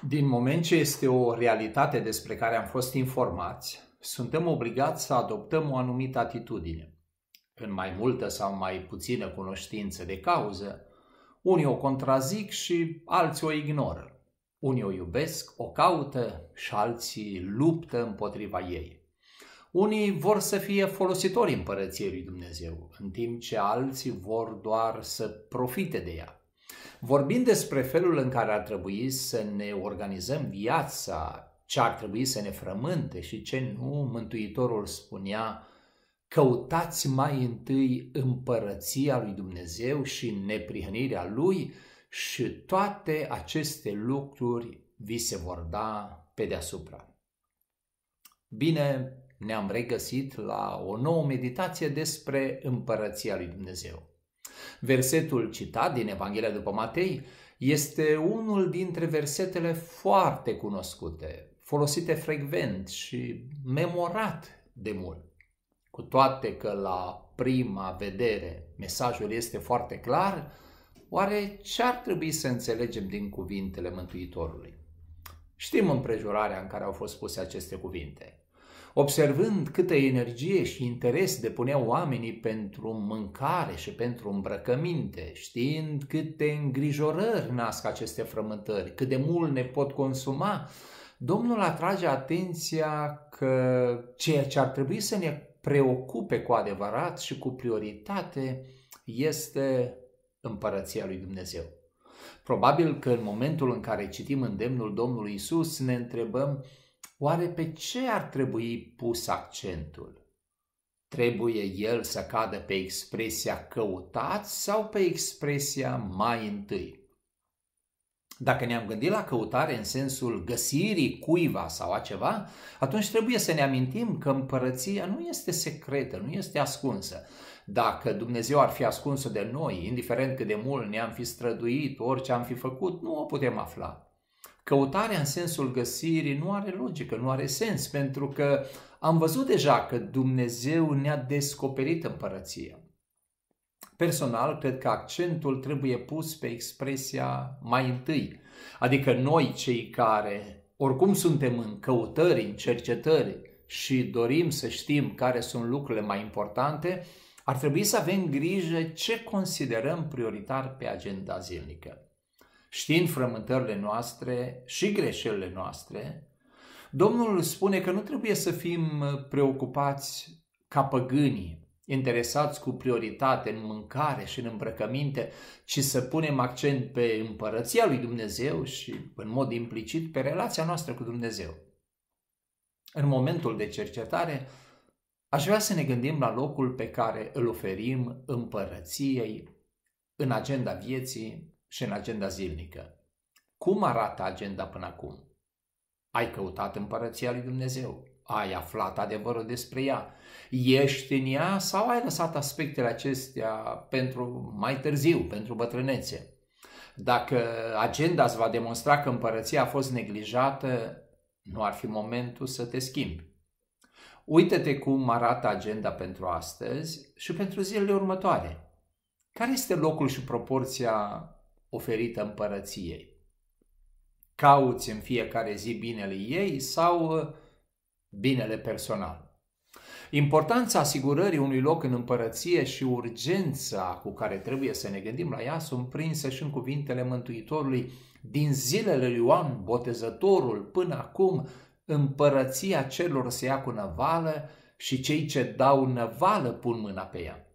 Din moment ce este o realitate despre care am fost informați, suntem obligați să adoptăm o anumită atitudine. În mai multă sau mai puțină cunoștință de cauză, unii o contrazic și alții o ignoră. Unii o iubesc, o caută și alții luptă împotriva ei. Unii vor să fie folositori împărăției lui Dumnezeu, în timp ce alții vor doar să profite de ea. Vorbind despre felul în care ar trebui să ne organizăm viața, ce ar trebui să ne frământe și ce nu, Mântuitorul spunea: căutați mai întâi împărăția lui Dumnezeu și neprihănirea lui și toate aceste lucruri vi se vor da pe deasupra. Bine, ne-am regăsit la o nouă meditație despre împărăția lui Dumnezeu. Versetul citat din Evanghelia după Matei este unul dintre versetele foarte cunoscute, folosite frecvent și memorat de mult. Cu toate că la prima vedere mesajul este foarte clar, oare ce ar trebui să înțelegem din cuvintele Mântuitorului? Știm împrejurarea în care au fost puse aceste cuvinte. Observând câtă energie și interes depuneau oamenii pentru mâncare și pentru îmbrăcăminte, știind câte îngrijorări nasc aceste frământări, cât de mult ne pot consuma, Domnul atrage atenția că ceea ce ar trebui să ne preocupe cu adevărat și cu prioritate este împărăția lui Dumnezeu. Probabil că în momentul în care citim îndemnul Domnului Iisus ne întrebăm: oare pe ce ar trebui pus accentul? Trebuie el să cadă pe expresia căutați sau pe expresia mai întâi? Dacă ne-am gândit la căutare în sensul găsirii cuiva sau a ceva, atunci trebuie să ne amintim că împărăția nu este secretă, nu este ascunsă. Dacă Dumnezeu ar fi ascuns-o de noi, indiferent cât de mult ne-am fi străduit, orice am fi făcut, nu o putem afla. Căutarea în sensul găsirii nu are logică, nu are sens, pentru că am văzut deja că Dumnezeu ne-a descoperit împărăția. Personal, cred că accentul trebuie pus pe expresia mai întâi, adică noi cei care oricum suntem în căutări, în cercetări și dorim să știm care sunt lucrurile mai importante, ar trebui să avem grijă ce considerăm prioritar pe agenda zilnică. Știind frământările noastre și greșelile noastre, Domnul spune că nu trebuie să fim preocupați ca păgânii, interesați cu prioritate în mâncare și în îmbrăcăminte, ci să punem accent pe împărăția lui Dumnezeu și, în mod implicit, pe relația noastră cu Dumnezeu. În momentul de cercetare, aș vrea să ne gândim la locul pe care îl oferim împărăției în agenda vieții și în agenda zilnică. Cum arată agenda până acum? Ai căutat împărăția lui Dumnezeu? Ai aflat adevărul despre ea? Ești în ea sau ai lăsat aspectele acestea pentru mai târziu, pentru bătrânețe? Dacă agenda îți va demonstra că împărăția a fost neglijată, nu ar fi momentul să te schimbi. Uită-te cum arată agenda pentru astăzi și pentru zilele următoare. Care este locul și proporția oferită împărăției? Cauți în fiecare zi binele ei sau binele personal? Importanța asigurării unui loc în împărăție și urgența cu care trebuie să ne gândim la ea sunt prinse și în cuvintele Mântuitorului: din zilele lui Ioan Botezătorul până acum, împărăția celor se ia cu năvală și cei ce dau năvală pun mâna pe ea.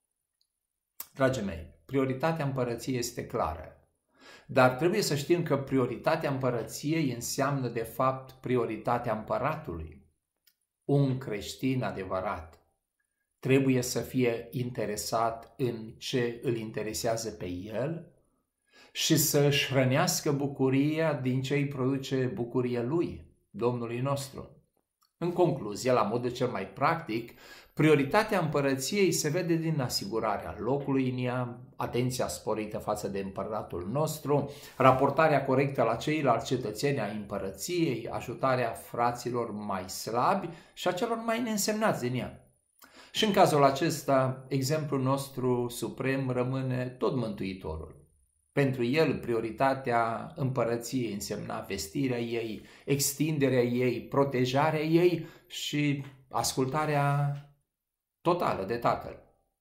Dragii mei, prioritatea împărăției este clară. Dar trebuie să știm că prioritatea împărăției înseamnă de fapt prioritatea împăratului. Un creștin adevărat trebuie să fie interesat în ce îl interesează pe el și să își hrănească bucuria din ce îi produce bucuria lui, Domnului nostru. În concluzie, la modul cel mai practic, prioritatea împărăției se vede din asigurarea locului în ea, atenția sporită față de împăratul nostru, raportarea corectă la ceilalți cetățeni ai împărăției, ajutarea fraților mai slabi și a celor mai neînsemnați din ea. Și în cazul acesta, exemplul nostru suprem rămâne tot Mântuitorul. Pentru el, prioritatea împărăției însemna vestirea ei, extinderea ei, protejarea ei și ascultarea totală de Tatăl.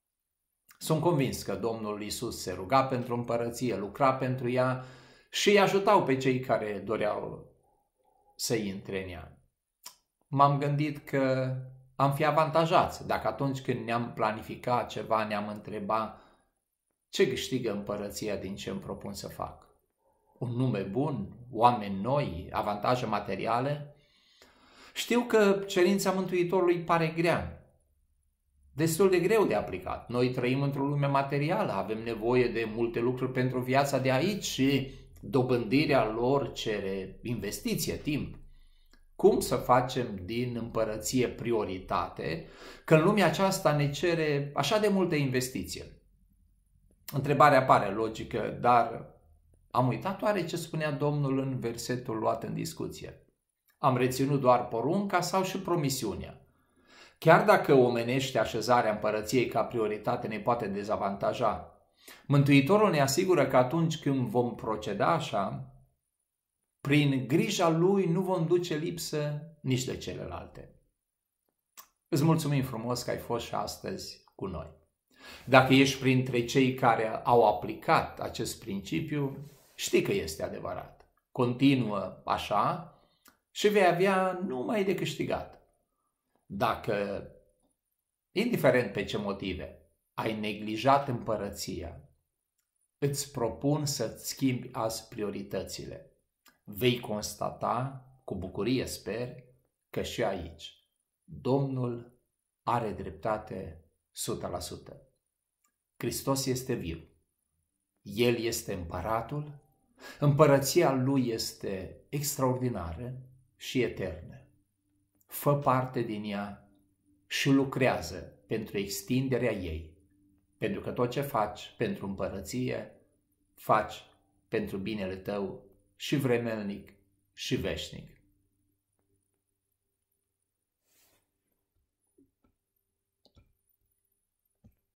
Sunt convins că Domnul Iisus se ruga pentru împărăție, lucra pentru ea și îi ajutau pe cei care doreau să intre în ea. M-am gândit că am fi avantajați dacă atunci când ne-am planificat ceva, ne-am întrebat ce câștigă împărăția din ce îmi propun să fac. Un nume bun, oameni noi, avantaje materiale? Știu că cerința Mântuitorului pare grea, destul de greu de aplicat. Noi trăim într-o lume materială, avem nevoie de multe lucruri pentru viața de aici și dobândirea lor cere investiție, timp. Cum să facem din împărăție prioritate, că în lumea aceasta ne cere așa de multă investiție? Întrebarea pare logică, dar am uitat oare ce spunea Domnul în versetul luat în discuție? Am reținut doar porunca sau și promisiunea? Chiar dacă omenește așezarea împărăției ca prioritate ne poate dezavantaja, Mântuitorul ne asigură că atunci când vom proceda așa, prin grija Lui nu vom duce lipsă nici de celelalte. Îți mulțumim frumos că ai fost și astăzi cu noi. Dacă ești printre cei care au aplicat acest principiu, știi că este adevărat. Continuă așa și vei avea numai de câștigat. Dacă, indiferent pe ce motive, ai neglijat împărăția, îți propun să-ți schimbi azi prioritățile. Vei constata, cu bucurie sper, că și aici Domnul are dreptate 100%. Hristos este viu. El este împăratul, împărăția Lui este extraordinară și eternă. Fă parte din ea și lucrează pentru extinderea ei, pentru că tot ce faci pentru împărăție, faci pentru binele tău și vremelnic și veșnic.